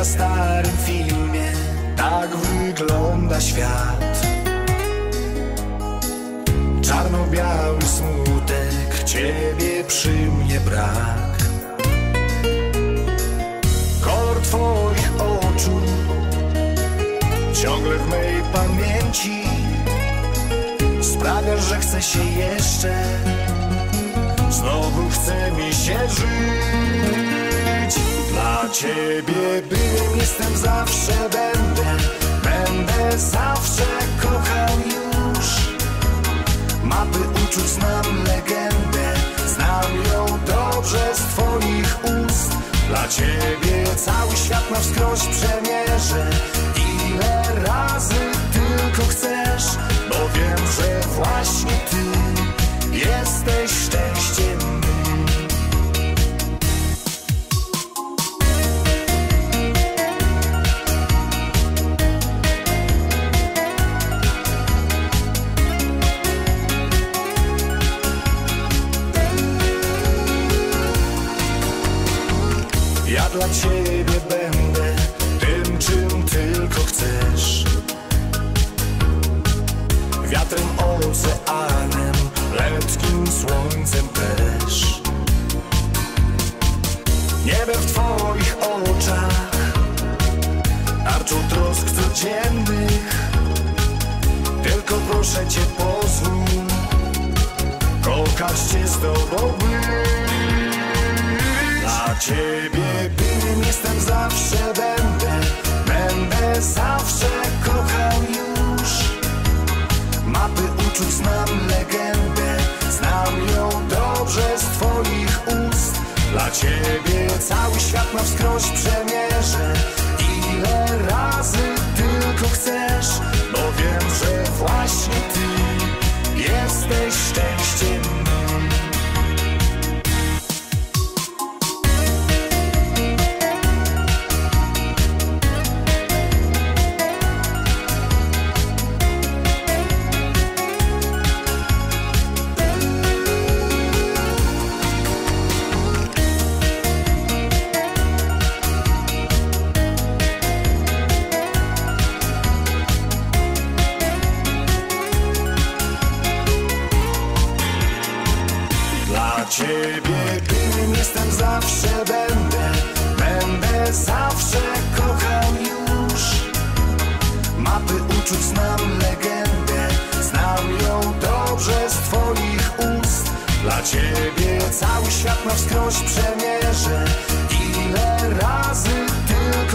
starym filmie. Tak wygląda świat. Czarno-biały smutek, ciebie przy mnie brak. Kolor twoich oczu ciągle w mej pamięci sprawia, że chce się jeszcze. Znowu chce mi się żyć. Dla ciebie byłem, jestem, zawsze będę. Będę zawsze kochał już. Mapy uczuć znam, legendę. Znam ją dobrze z twoich ust. Dla ciebie cały świat na wskroś przemierzę. Ile razy tylko chcesz, bo wiem, że właśnie ty jesteś szczęściem mym. Ja dla ciebie będę tym, czym tylko chcesz. Wiatrem, oceanem, letnim słońcem też. Niebem w twoich oczach, tarczą trosk codziennych. Tylko proszę cię, pozwól kochać cię, z tobą być. Dla ciebie byłem, jestem, zawsze będę. Będę zawsze kochał już. Mapy uczuć znam, legendę. Znam ją dobrze z twoich ust. Dla ciebie cały świat na wskroś przemierzę. Ile razy tylko chcesz, bo wiem, że właśnie ty jesteś szczęściem mym. Dla ciebie byłem, jestem, zawsze będę. Będę zawsze kochał już. Mapy uczuć znam, legendę. Znam ją dobrze z twoich ust. Dla ciebie cały świat na wskroś przemierzę. Ile razy tylko